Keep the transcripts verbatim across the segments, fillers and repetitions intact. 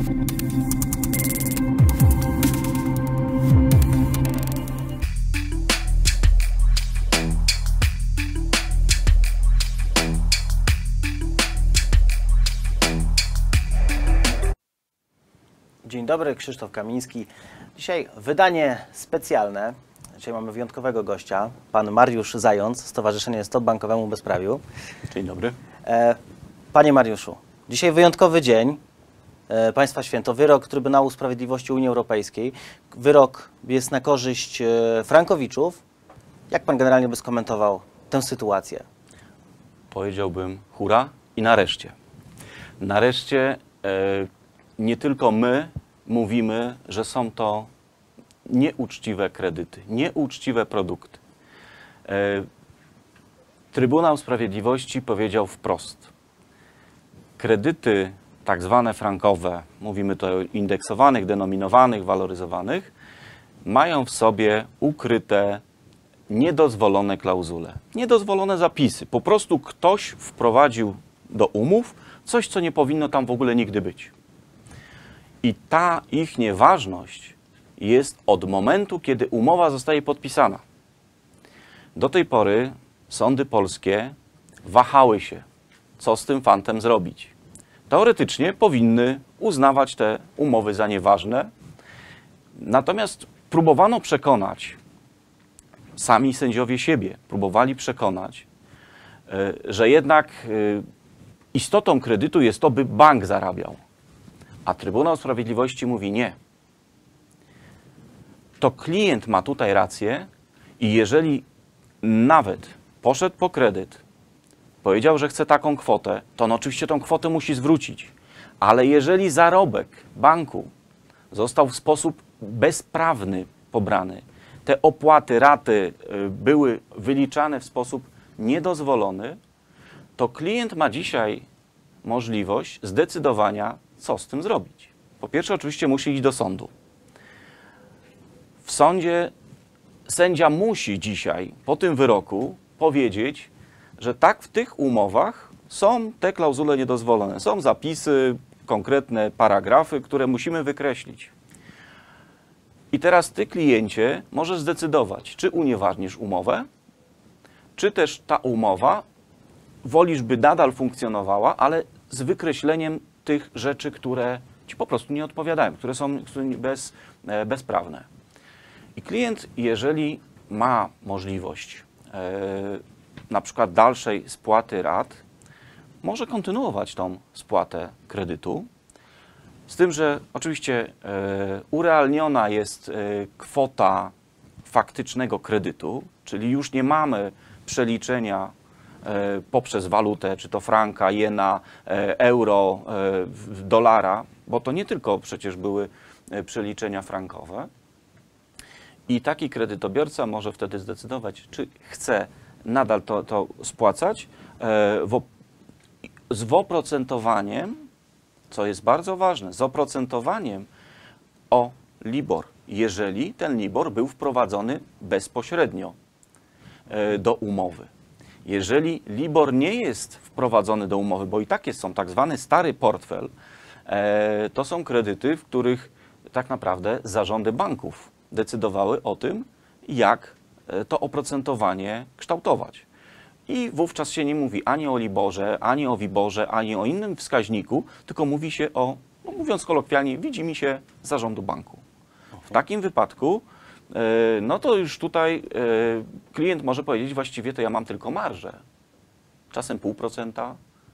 Dzień dobry, Krzysztof Kamiński. Dzisiaj wydanie specjalne. Dzisiaj mamy wyjątkowego gościa, pan Mariusz Zając, Stowarzyszenie Stop Bankowemu Bezprawiu. Dzień dobry. Panie Mariuszu, dzisiaj wyjątkowy dzień, Państwa święto, wyrok Trybunału Sprawiedliwości Unii Europejskiej. Wyrok jest na korzyść frankowiczów. Jak pan generalnie by skomentował tę sytuację? Powiedziałbym hurra i nareszcie. Nareszcie e, nie tylko my mówimy, że są to nieuczciwe kredyty, nieuczciwe produkty. E, Trybunał Sprawiedliwości powiedział wprost, kredyty tak zwane frankowe, mówimy tu o indeksowanych, denominowanych, waloryzowanych, mają w sobie ukryte niedozwolone klauzule, niedozwolone zapisy. Po prostu ktoś wprowadził do umów coś, co nie powinno tam w ogóle nigdy być. I ta ich nieważność jest od momentu, kiedy umowa zostaje podpisana. Do tej pory sądy polskie wahały się, co z tym fantem zrobić. Teoretycznie powinny uznawać te umowy za nieważne, natomiast próbowano przekonać, sami sędziowie siebie próbowali przekonać, że jednak istotą kredytu jest to, by bank zarabiał. A Trybunał Sprawiedliwości mówi nie. To klient ma tutaj rację i jeżeli nawet poszedł po kredyt, powiedział, że chce taką kwotę, to on oczywiście tą kwotę musi zwrócić. Ale jeżeli zarobek banku został w sposób bezprawny pobrany, te opłaty, raty były wyliczane w sposób niedozwolony, to klient ma dzisiaj możliwość zdecydowania, co z tym zrobić. Po pierwsze, oczywiście musi iść do sądu. W sądzie sędzia musi dzisiaj, po tym wyroku, powiedzieć, że tak, w tych umowach są te klauzule niedozwolone. Są zapisy, konkretne paragrafy, które musimy wykreślić. I teraz ty, kliencie, możesz zdecydować, czy unieważnisz umowę, czy też ta umowa wolisz, by nadal funkcjonowała, ale z wykreśleniem tych rzeczy, które ci po prostu nie odpowiadają, które są bez, bezprawne. I klient, jeżeli ma możliwość e, na przykład dalszej spłaty rat, może kontynuować tą spłatę kredytu, z tym, że oczywiście e, urealniona jest e, kwota faktycznego kredytu, czyli już nie mamy przeliczenia e, poprzez walutę, czy to franka, jena, e, euro, e, dolara, bo to nie tylko przecież były e, przeliczenia frankowe. I taki kredytobiorca może wtedy zdecydować, czy chce nadal to, to spłacać e, w, z oprocentowaniem, co jest bardzo ważne, z oprocentowaniem o LIBOR, jeżeli ten LIBOR był wprowadzony bezpośrednio e, do umowy. Jeżeli LIBOR nie jest wprowadzony do umowy, bo i tak jest, są tak zwany stary portfel, e, to są kredyty, w których tak naprawdę zarządy banków decydowały o tym, jak to oprocentowanie kształtować. I wówczas się nie mówi ani o LIBORze, ani o WIBORze, ani o innym wskaźniku, tylko mówi się o, no mówiąc kolokwialnie, widzimy się zarządu banku. W takim wypadku, no to już tutaj klient może powiedzieć, właściwie to ja mam tylko marżę. Czasem pół procenta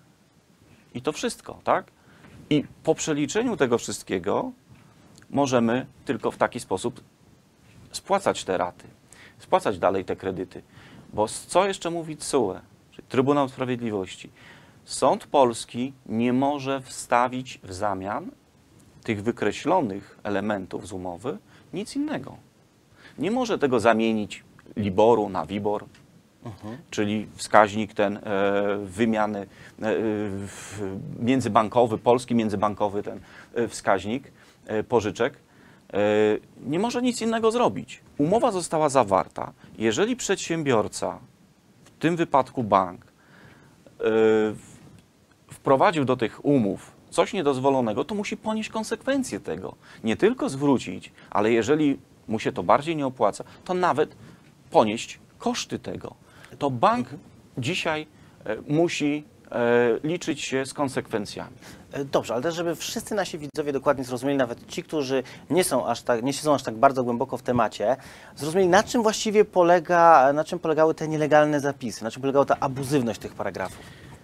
i to wszystko, tak? I po przeliczeniu tego wszystkiego możemy tylko w taki sposób spłacać te raty, spłacać dalej te kredyty. Bo co jeszcze mówi T S U E, czyli Trybunał Sprawiedliwości? Sąd polski nie może wstawić w zamian tych wykreślonych elementów z umowy nic innego. Nie może tego zamienić LIBOR-u na WIBOR, mhm. czyli wskaźnik ten e, wymiany e, międzybankowy, polski międzybankowy ten e, wskaźnik e, pożyczek. Nie może nic innego zrobić. Umowa została zawarta. Jeżeli przedsiębiorca, w tym wypadku bank, wprowadził do tych umów coś niedozwolonego, to musi ponieść konsekwencje tego. Nie tylko zwrócić, ale jeżeli mu się to bardziej nie opłaca, to nawet ponieść koszty tego. To bank dzisiaj e, musi e, liczyć się z konsekwencjami. Dobrze, ale też, żeby wszyscy nasi widzowie dokładnie zrozumieli, nawet ci, którzy nie są aż tak, nie siedzą aż tak bardzo głęboko w temacie, zrozumieli, na czym właściwie polega, na czym polegały te nielegalne zapisy, na czym polegała ta abuzywność tych paragrafów.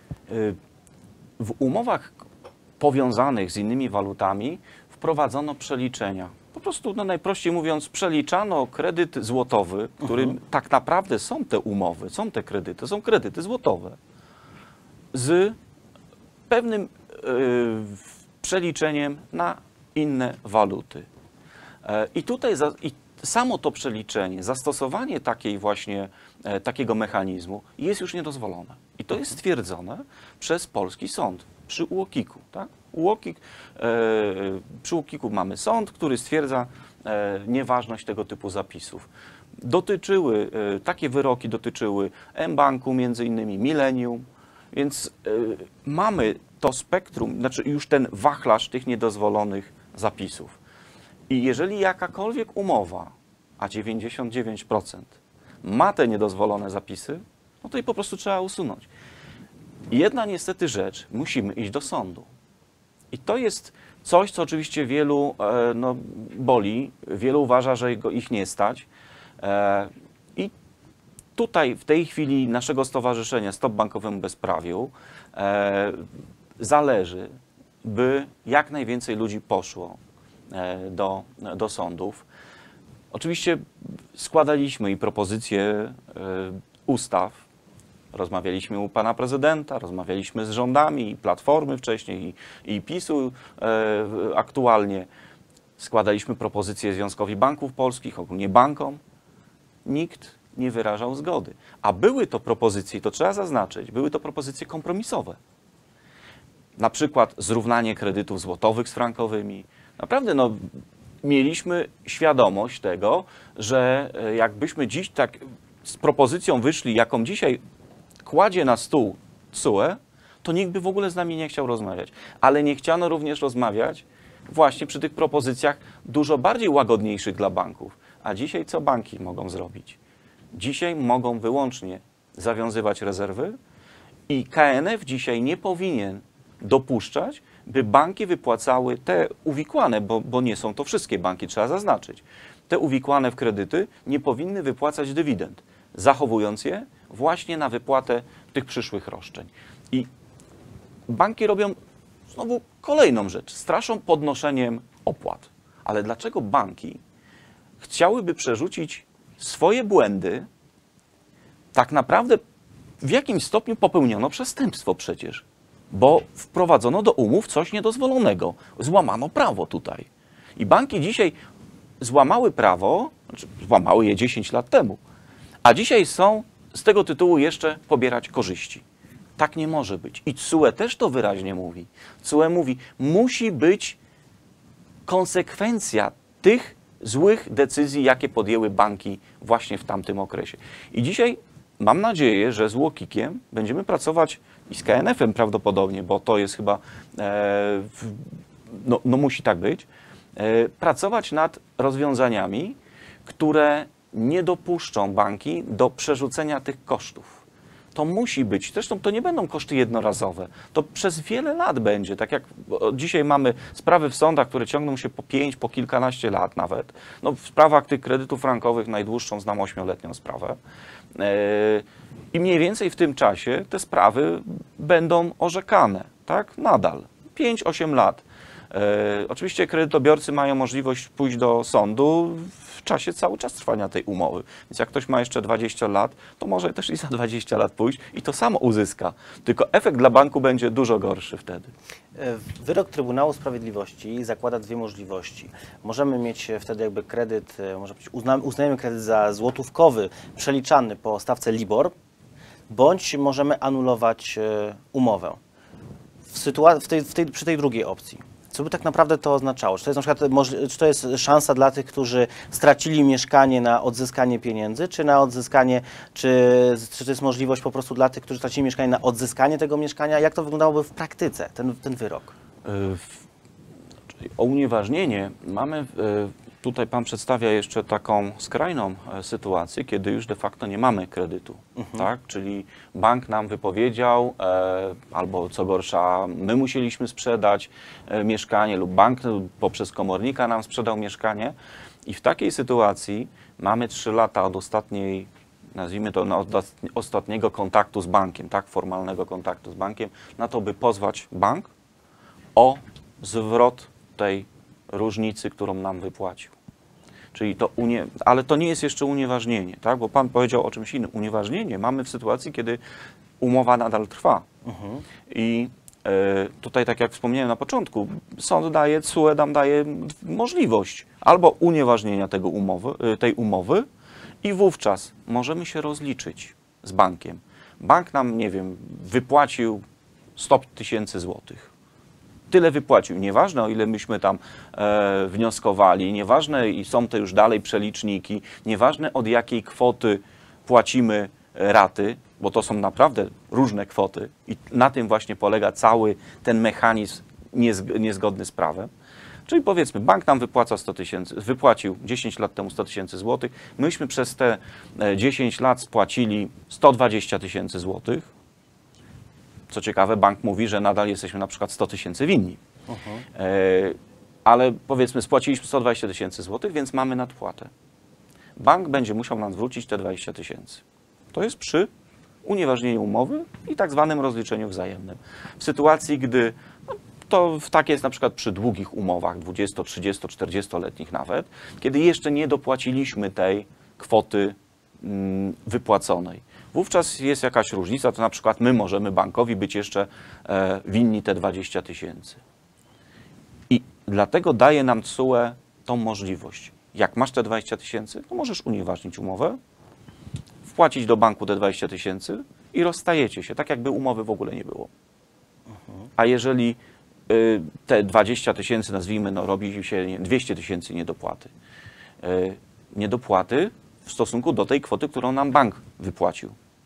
W umowach powiązanych z innymi walutami wprowadzono przeliczenia. Po prostu, no najprościej mówiąc, przeliczano kredyt złotowy, którym uh-huh. tak naprawdę są te umowy, są te kredyty, są kredyty złotowe, z pewnym yy, przeliczeniem na inne waluty. E, I tutaj za, i samo to przeliczenie, zastosowanie takiej właśnie, e, takiego mechanizmu jest już niedozwolone. I to jest stwierdzone przez polski sąd przy U O K I K-u. Tak? U O K I K, e, przy U O K I K-u mamy sąd, który stwierdza e, nieważność tego typu zapisów. Dotyczyły, e, takie wyroki dotyczyły mBanku, między innymi Millennium, więc e, mamy to spektrum, znaczy już ten wachlarz tych niedozwolonych zapisów. I jeżeli jakakolwiek umowa, a dziewięćdziesiąt dziewięć procent ma te niedozwolone zapisy, no to i po prostu trzeba usunąć. Jedna niestety rzecz, musimy iść do sądu. I to jest coś, co oczywiście wielu e, no, boli, wielu uważa, że go, ich nie stać. E, I tutaj w tej chwili naszego stowarzyszenia Stop Bankowemu Bezprawiu e, zależy, by jak najwięcej ludzi poszło e, do, do sądów. Oczywiście składaliśmy i propozycje e, ustaw, rozmawialiśmy u pana prezydenta, rozmawialiśmy z rządami i Platformy wcześniej i, i PiS-u e, aktualnie. Składaliśmy propozycje Związkowi Banków Polskich, ogólnie bankom. Nikt nie wyrażał zgody. A były to propozycje, i to trzeba zaznaczyć, były to propozycje kompromisowe. Na przykład zrównanie kredytów złotowych z frankowymi. Naprawdę no, mieliśmy świadomość tego, że jakbyśmy dziś tak z propozycją wyszli, jaką dzisiaj kładzie na stół T S U E, to nikt by w ogóle z nami nie chciał rozmawiać. Ale nie chciano również rozmawiać właśnie przy tych propozycjach dużo bardziej łagodniejszych dla banków. A dzisiaj co banki mogą zrobić? Dzisiaj mogą wyłącznie zawiązywać rezerwy i K N F dzisiaj nie powinien dopuszczać, by banki wypłacały te uwikłane, bo, bo nie są to wszystkie banki, trzeba zaznaczyć. Te uwikłane w kredyty nie powinny wypłacać dywidend, zachowując je właśnie na wypłatę tych przyszłych roszczeń. I banki robią znowu kolejną rzecz, straszą podnoszeniem opłat. Ale dlaczego banki chciałyby przerzucić swoje błędy? Tak naprawdę w jakimś stopniu popełniono przestępstwo przecież, bo wprowadzono do umów coś niedozwolonego, złamano prawo tutaj. I banki dzisiaj złamały prawo, znaczy złamały je dziesięć lat temu, a dzisiaj są z tego tytułu jeszcze pobierać korzyści. Tak nie może być. I T S U E też to wyraźnie mówi. T S U E mówi, musi być konsekwencja tych złych decyzji, jakie podjęły banki właśnie w tamtym okresie. I dzisiaj mam nadzieję, że z U O K I K-iem będziemy pracować i z K N F-em prawdopodobnie, bo to jest chyba, e, no, no musi tak być, e, pracować nad rozwiązaniami, które nie dopuszczą banki do przerzucenia tych kosztów. To musi być, zresztą to nie będą koszty jednorazowe, to przez wiele lat będzie, tak jak dzisiaj mamy sprawy w sądach, które ciągną się po pięć, po kilkanaście lat nawet. No, w sprawach tych kredytów frankowych najdłuższą znam ośmioletnią sprawę. I mniej więcej w tym czasie te sprawy będą orzekane, tak? Nadal, pięć osiem lat. Oczywiście kredytobiorcy mają możliwość pójść do sądu w czasie cały czas trwania tej umowy. Więc jak ktoś ma jeszcze dwadzieścia lat, to może też i za dwadzieścia lat pójść i to samo uzyska. Tylko efekt dla banku będzie dużo gorszy wtedy. Wyrok Trybunału Sprawiedliwości zakłada dwie możliwości. Możemy mieć wtedy jakby kredyt, może być uznajemy kredyt za złotówkowy, przeliczany po stawce LIBOR, bądź możemy anulować umowę. W sytua- w tej, w tej, przy tej drugiej opcji. Co by tak naprawdę to oznaczało? Czy to jest na przykład czy to jest szansa dla tych, którzy stracili mieszkanie na odzyskanie pieniędzy, czy na odzyskanie, czy, czy to jest możliwość po prostu dla tych, którzy stracili mieszkanie na odzyskanie tego mieszkania? Jak to wyglądałoby w praktyce, ten, ten wyrok? O unieważnienie mamy, tutaj Pan przedstawia jeszcze taką skrajną sytuację, kiedy już de facto nie mamy kredytu, mhm. tak? Czyli bank nam wypowiedział, e, albo co gorsza, my musieliśmy sprzedać e, mieszkanie lub bank poprzez komornika nam sprzedał mieszkanie i w takiej sytuacji mamy trzy lata od ostatniej, nazwijmy to, od ostatniego kontaktu z bankiem, tak? Formalnego kontaktu z bankiem, na to, by pozwać bank o zwrot tej różnicy, którą nam wypłacił. Czyli to unie... Ale to nie jest jeszcze unieważnienie, tak? Bo Pan powiedział o czymś innym. Unieważnienie mamy w sytuacji, kiedy umowa nadal trwa. Mhm. I e, tutaj, tak jak wspomniałem na początku, sąd daje, C U E nam daje możliwość albo unieważnienia tego umowy, tej umowy i wówczas możemy się rozliczyć z bankiem. Bank nam, nie wiem, wypłacił sto tysięcy złotych. Tyle wypłacił. Nieważne, o ile myśmy tam e, wnioskowali, nieważne i są to już dalej przeliczniki, nieważne od jakiej kwoty płacimy raty, bo to są naprawdę różne kwoty i na tym właśnie polega cały ten mechanizm niezg niezgodny z prawem. Czyli powiedzmy, bank nam wypłaca sto tysięcy, wypłacił dziesięć lat temu sto tysięcy złotych, myśmy przez te dziesięć lat spłacili sto dwadzieścia tysięcy złotych. Co ciekawe, bank mówi, że nadal jesteśmy na przykład sto tysięcy winni. Uh-huh. e, ale powiedzmy, spłaciliśmy sto dwadzieścia tysięcy złotych, więc mamy nadpłatę. Bank będzie musiał nam zwrócić te dwadzieścia tysięcy. To jest przy unieważnieniu umowy i tak zwanym rozliczeniu wzajemnym. W sytuacji, gdy no, to tak jest na przykład przy długich umowach, dwudziesto-, trzydziesto-, czterdziestoletnich nawet, kiedy jeszcze nie dopłaciliśmy tej kwoty mm, wypłaconej. Wówczas jest jakaś różnica, to na przykład my możemy bankowi być jeszcze e, winni te dwadzieścia tysięcy. I dlatego daje nam C U E tą możliwość. Jak masz te dwadzieścia tysięcy, to możesz unieważnić umowę, wpłacić do banku te dwadzieścia tysięcy i rozstajecie się, tak jakby umowy w ogóle nie było. Mhm. A jeżeli y, te dwadzieścia tysięcy, nazwijmy, no, robi się nie, dwieście tysięcy niedopłaty. Y, niedopłaty w stosunku do tej kwoty, którą nam bank wypłacił.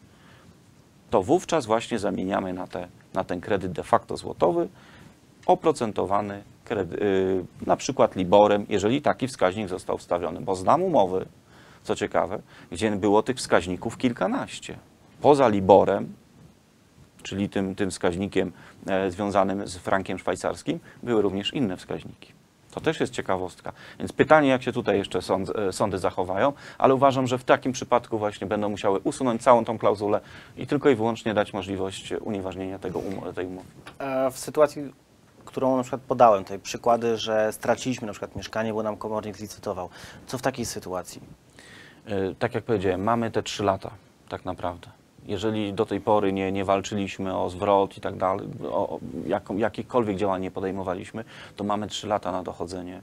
To wówczas właśnie zamieniamy na, te, na ten kredyt de facto złotowy, oprocentowany kredyt, yy, na przykład liborem, jeżeli taki wskaźnik został wstawiony. Bo znam umowy, co ciekawe, gdzie było tych wskaźników kilkanaście. Poza liborem, czyli tym, tym wskaźnikiem e, związanym z frankiem szwajcarskim, były również inne wskaźniki. To też jest ciekawostka. Więc pytanie, jak się tutaj jeszcze sąd, sądy zachowają, ale uważam, że w takim przypadku właśnie będą musiały usunąć całą tą klauzulę i tylko i wyłącznie dać możliwość unieważnienia tego um tej umowy. W sytuacji, którą na przykład podałem, tutaj przykłady, że straciliśmy na przykład mieszkanie, bo nam komornik zlicytował. Co w takiej sytuacji? Yy, tak jak powiedziałem, mamy te trzy lata tak naprawdę. Jeżeli do tej pory nie, nie walczyliśmy o zwrot i tak dalej, o jaką, jakiekolwiek działań nie podejmowaliśmy, to mamy trzy lata na dochodzenie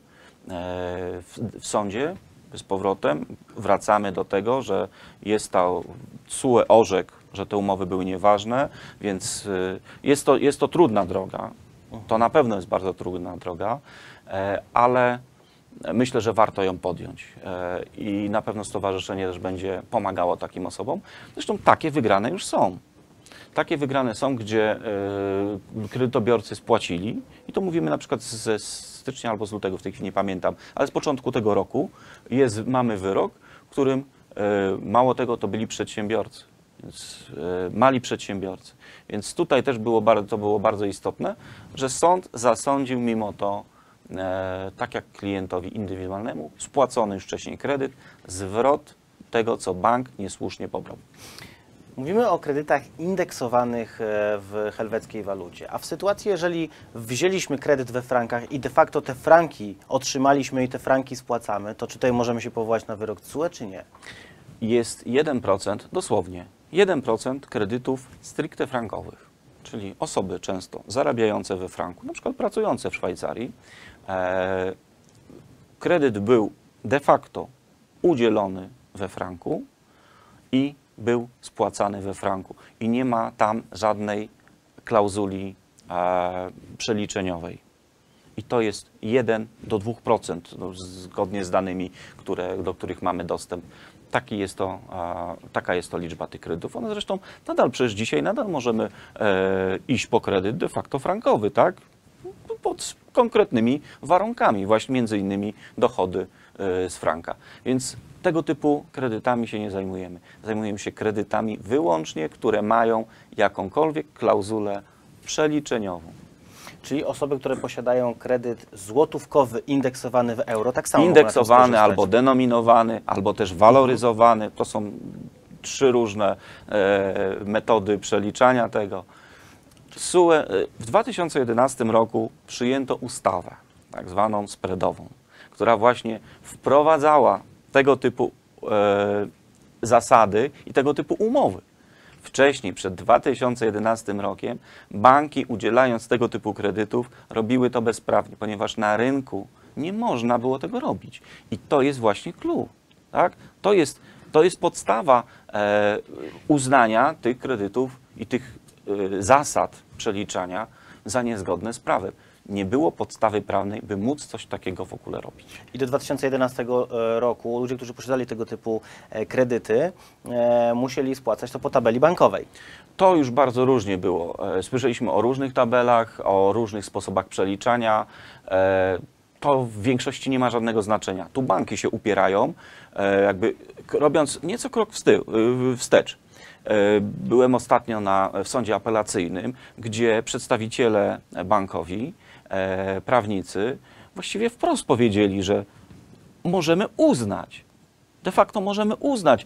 w, w sądzie. Z powrotem wracamy do tego, że jest ta C U E orzekł, że te umowy były nieważne, więc jest to, jest to trudna droga. To na pewno jest bardzo trudna droga, ale myślę, że warto ją podjąć i na pewno stowarzyszenie też będzie pomagało takim osobom. Zresztą takie wygrane już są. Takie wygrane są, gdzie kredytobiorcy spłacili i to mówimy na przykład ze stycznia albo z lutego, w tej chwili nie pamiętam, ale z początku tego roku jest, mamy wyrok, w którym mało tego to byli przedsiębiorcy, więc mali przedsiębiorcy. Więc tutaj też było bardzo, to było bardzo istotne, że sąd zasądził mimo to E, tak jak klientowi indywidualnemu, spłacony już wcześniej kredyt, zwrot tego, co bank niesłusznie pobrał. Mówimy o kredytach indeksowanych w helweckiej walucie, a w sytuacji, jeżeli wzięliśmy kredyt we frankach i de facto te franki otrzymaliśmy i te franki spłacamy, to czy tutaj możemy się powołać na wyrok C U E, czy nie? Jest jeden procent, dosłownie, jeden procent kredytów stricte frankowych, czyli osoby często zarabiające we franku, na przykład pracujące w Szwajcarii, e, kredyt był de facto udzielony we franku i był spłacany we franku i nie ma tam żadnej klauzuli e, przeliczeniowej. I to jest jeden do dwóch procent, no, zgodnie z danymi, które, do których mamy dostęp. Taki jest to, a, taka jest to liczba tych kredytów. One zresztą nadal, przecież dzisiaj nadal możemy e, iść po kredyt de facto frankowy, tak? pod konkretnymi warunkami, właśnie między innymi dochody z franka. Więc tego typu kredytami się nie zajmujemy. Zajmujemy się kredytami wyłącznie, które mają jakąkolwiek klauzulę przeliczeniową. Czyli osoby, które posiadają kredyt złotówkowy indeksowany w euro, tak samo indeksowany albo denominowany, albo też waloryzowany. To są trzy różne e, metody przeliczania tego. S U E, w dwa tysiące jedenastym roku przyjęto ustawę, tak zwaną spreadową, która właśnie wprowadzała tego typu e, zasady i tego typu umowy. Wcześniej, przed dwa tysiące jedenastym rokiem, banki udzielając tego typu kredytów robiły to bezprawnie, ponieważ na rynku nie można było tego robić. I to jest właśnie clue. Tak? To jest, to jest podstawa e, uznania tych kredytów i tych e, zasad przeliczania za niezgodne z prawem. Nie było podstawy prawnej, by móc coś takiego w ogóle robić. I do dwa tysiące jedenastego roku ludzie, którzy posiadali tego typu kredyty, e, musieli spłacać to po tabeli bankowej. To już bardzo różnie było. Słyszeliśmy o różnych tabelach, o różnych sposobach przeliczania. E, to w większości nie ma żadnego znaczenia. Tu banki się upierają, e, jakby robiąc nieco krok wstył, wstecz. Byłem ostatnio na, w sądzie apelacyjnym, gdzie przedstawiciele bankowi, e, prawnicy właściwie wprost powiedzieli, że możemy uznać, de facto możemy uznać,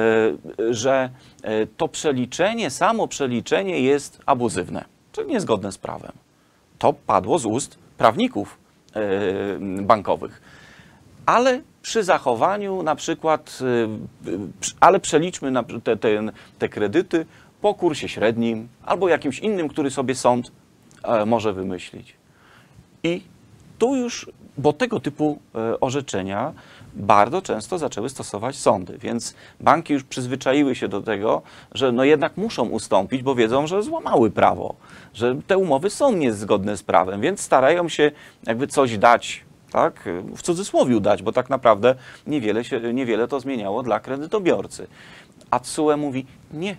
e, że e, to przeliczenie, samo przeliczenie jest abuzywne, czyli niezgodne z prawem. To padło z ust prawników e, bankowych. Ale przy zachowaniu na przykład, ale przeliczmy na te, te, te kredyty po kursie średnim albo jakimś innym, który sobie sąd może wymyślić. I tu już, bo tego typu orzeczenia bardzo często zaczęły stosować sądy, więc banki już przyzwyczaiły się do tego, że no jednak muszą ustąpić, bo wiedzą, że złamały prawo, że te umowy są niezgodne z prawem, więc starają się jakby coś dać, tak, w cudzysłowiu dać, bo tak naprawdę niewiele, się, niewiele to zmieniało dla kredytobiorcy. A T S U E mówi nie.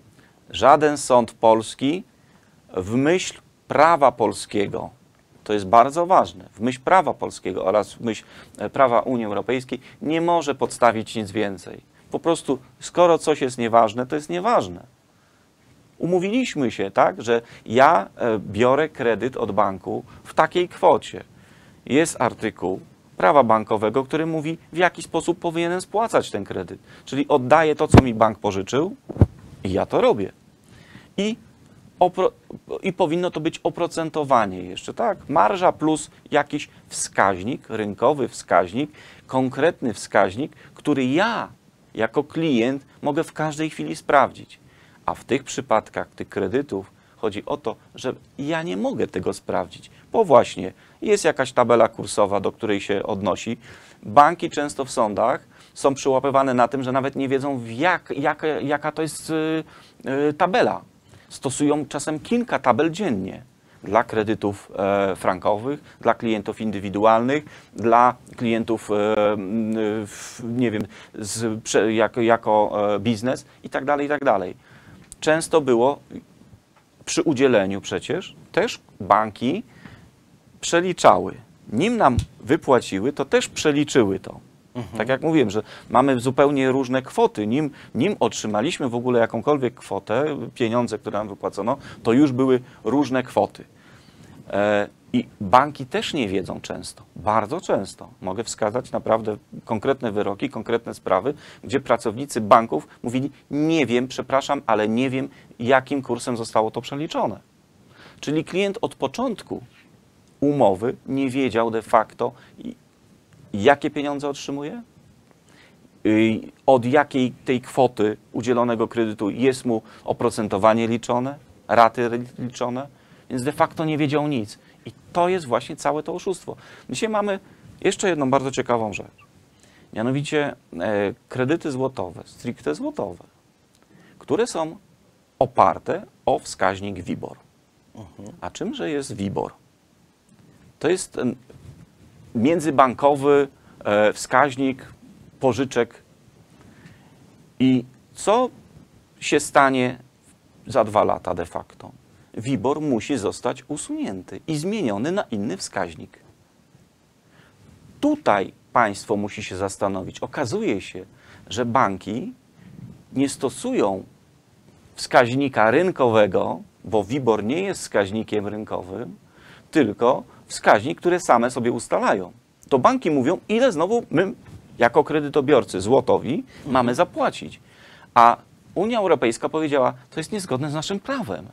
Żaden sąd polski w myśl prawa polskiego, to jest bardzo ważne, w myśl prawa polskiego oraz w myśl prawa Unii Europejskiej nie może podstawić nic więcej. Po prostu skoro coś jest nieważne, to jest nieważne. Umówiliśmy się, tak, że ja biorę kredyt od banku w takiej kwocie. Jest artykuł prawa bankowego, który mówi, w jaki sposób powinienem spłacać ten kredyt. Czyli oddaję to, co mi bank pożyczył i ja to robię. I, i powinno to być oprocentowanie jeszcze, tak? Marża plus jakiś wskaźnik, rynkowy wskaźnik, konkretny wskaźnik, który ja jako klient mogę w każdej chwili sprawdzić. A w tych przypadkach tych kredytów chodzi o to, że ja nie mogę tego sprawdzić, bo właśnie jest jakaś tabela kursowa, do której się odnosi. Banki często w sądach są przyłapywane na tym, że nawet nie wiedzą, jak, jak, jaka to jest y, y, tabela. Stosują czasem kilka tabel dziennie dla kredytów e, frankowych, dla klientów indywidualnych, dla klientów, e, e, nie wiem, z, prze, jako, jako e, biznes i tak dalej, i tak dalej. Często było przy udzieleniu przecież też banki przeliczały. Nim nam wypłaciły, to też przeliczyły to. Mhm. Tak jak mówiłem, że mamy zupełnie różne kwoty. Nim, nim otrzymaliśmy w ogóle jakąkolwiek kwotę, pieniądze, które nam wypłacono, to już były różne kwoty. E, I banki też nie wiedzą często, bardzo często. Mogę wskazać naprawdę konkretne wyroki, konkretne sprawy, gdzie pracownicy banków mówili, nie wiem, przepraszam, ale nie wiem, jakim kursem zostało to przeliczone. Czyli klient od początku umowy nie wiedział de facto, jakie pieniądze otrzymuje, od jakiej tej kwoty udzielonego kredytu jest mu oprocentowanie liczone, raty liczone, więc de facto nie wiedział nic. I to jest właśnie całe to oszustwo. Dzisiaj mamy jeszcze jedną bardzo ciekawą rzecz. Mianowicie e, kredyty złotowe, stricte złotowe, które są oparte o wskaźnik WIBOR. Mhm. A czymże jest WIBOR? To jest ten międzybankowy e, wskaźnik pożyczek. I co się stanie za dwa lata de facto? WIBOR musi zostać usunięty i zmieniony na inny wskaźnik. Tutaj państwo musi się zastanowić. Okazuje się, że banki nie stosują wskaźnika rynkowego, bo WIBOR nie jest wskaźnikiem rynkowym, tylko wskaźnik, który same sobie ustalają. To banki mówią, ile znowu my, jako kredytobiorcy złotowi, mhm. mamy zapłacić. A Unia Europejska powiedziała, to jest niezgodne z naszym prawem.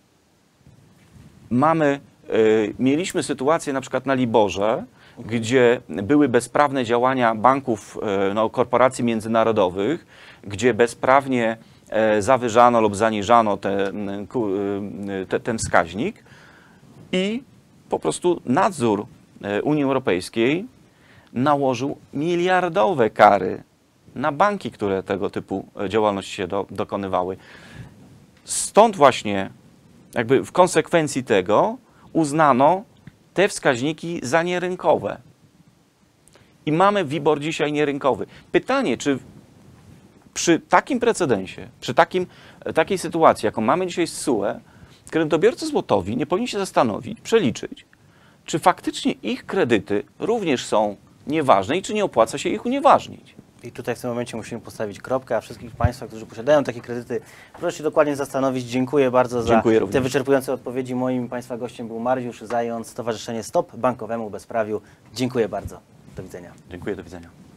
Mamy, y, mieliśmy sytuację na przykład na Liborze, gdzie były bezprawne działania banków, y, no, korporacji międzynarodowych, gdzie bezprawnie y, zawyżano lub zaniżano te, y, te, ten wskaźnik i po prostu nadzór y, Unii Europejskiej nałożył miliardowe kary na banki, które tego typu działalności się do, dokonywały. Stąd właśnie jakby w konsekwencji tego uznano te wskaźniki za nierynkowe. I mamy WIBOR dzisiaj nierynkowy. Pytanie, czy przy takim precedensie, przy takim, takiej sytuacji, jaką mamy dzisiaj z S U E, kredytobiorcy złotowi nie powinni się zastanowić, przeliczyć, czy faktycznie ich kredyty również są nieważne i czy nie opłaca się ich unieważnić. I tutaj w tym momencie musimy postawić kropkę, a wszystkich Państwa, którzy posiadają takie kredyty, proszę się dokładnie zastanowić. Dziękuję bardzo Dziękuję za również. te wyczerpujące odpowiedzi. Moim Państwa gościem był Mariusz Zając, Stowarzyszenie Stop Bankowemu Bezprawiu. Dziękuję bardzo. Do widzenia. Dziękuję, do widzenia.